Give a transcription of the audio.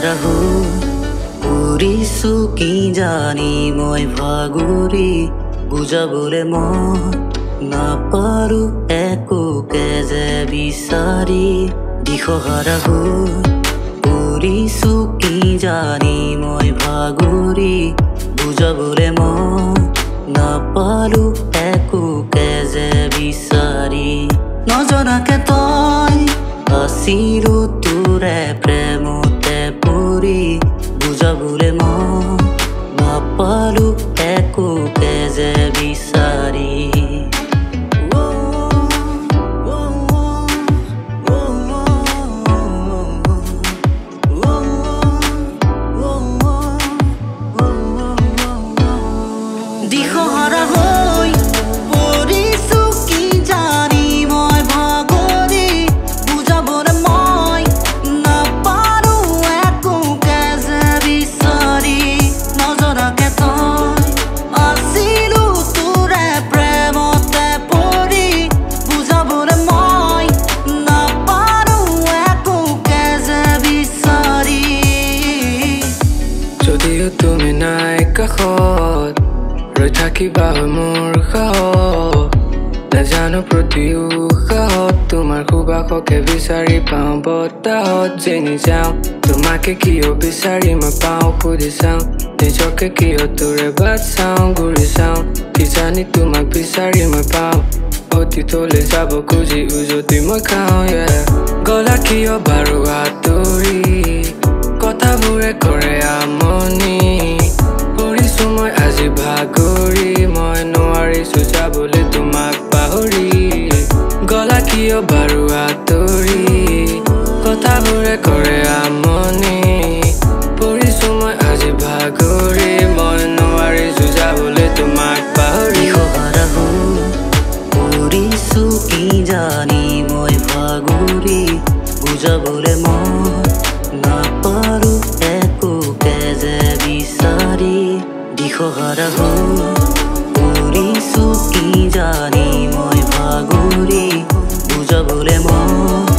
দিশহাৰা হৈ ফুৰিছো কি জানি মই ভাগুৰি বুজাবলে মই নাপাৰো একোকে যে বিচাৰি দিশহাৰা হৈ ফুৰিছো কি জানি মই ভাগুৰি বুজাবলে মই নাপাৰো একোকে যে বিচাৰি নজনাকে তই আছিলো তোৰে প্ৰেমতে পৰি বুজাবলে মই নাপালো একোকে যে বিচাৰি দিশহাৰা হৈ পৰিছো কি জানি মই ভাগৰি বুজাবলে মই নাপাৰো একোকে যে বিচাৰি নজনাকে তই আছিলো তোৰে প্ৰেমতে পৰি বুজাবলে মই নাপাৰো একোকে যে বিচাৰি যদিও তুমি নাই কাষত ৰৈ থাকিবা মোৰ সাহস নাজানো প্ৰতি উশাহত তোমাৰ সুবাসকে বিচাৰি পাওঁ বতাহত যেনি যাওঁ তোমাকে কিয় বিচাৰি মই পাওঁ সুধি চাওঁ নিজকে কিয় তোৰে বাট চাওঁ ঘূৰি চাওঁ কিজানি তোমাক বিচাৰি মই পাওঁ অতীতলৈ যাব খুজি উজতি মই খাওঁ গলা কিয় বাৰু আঁতৰি কথাবোৰে কৰে আমনি পৰিছো মই আজি ভাগৰি মই নোৱাৰিছো যাবলৈ তোমাক পাহৰি গলা কিয় বাৰু আঁতৰি কথাবোৰে কৰে আমনি পৰিছো মই আজি ভাগৰি মই নোৱাৰিছো যাবলৈ তোমাক পাহৰি দিশহাৰা হৈ পৰিছো কি জানি মই ভাগুৰি বুজাবলে মই নাপাৰো একোকে যে বিচাৰি দিশহাৰা হৈ পৰিছো কি জানি মই ভাগুৰি বুজাবলে মই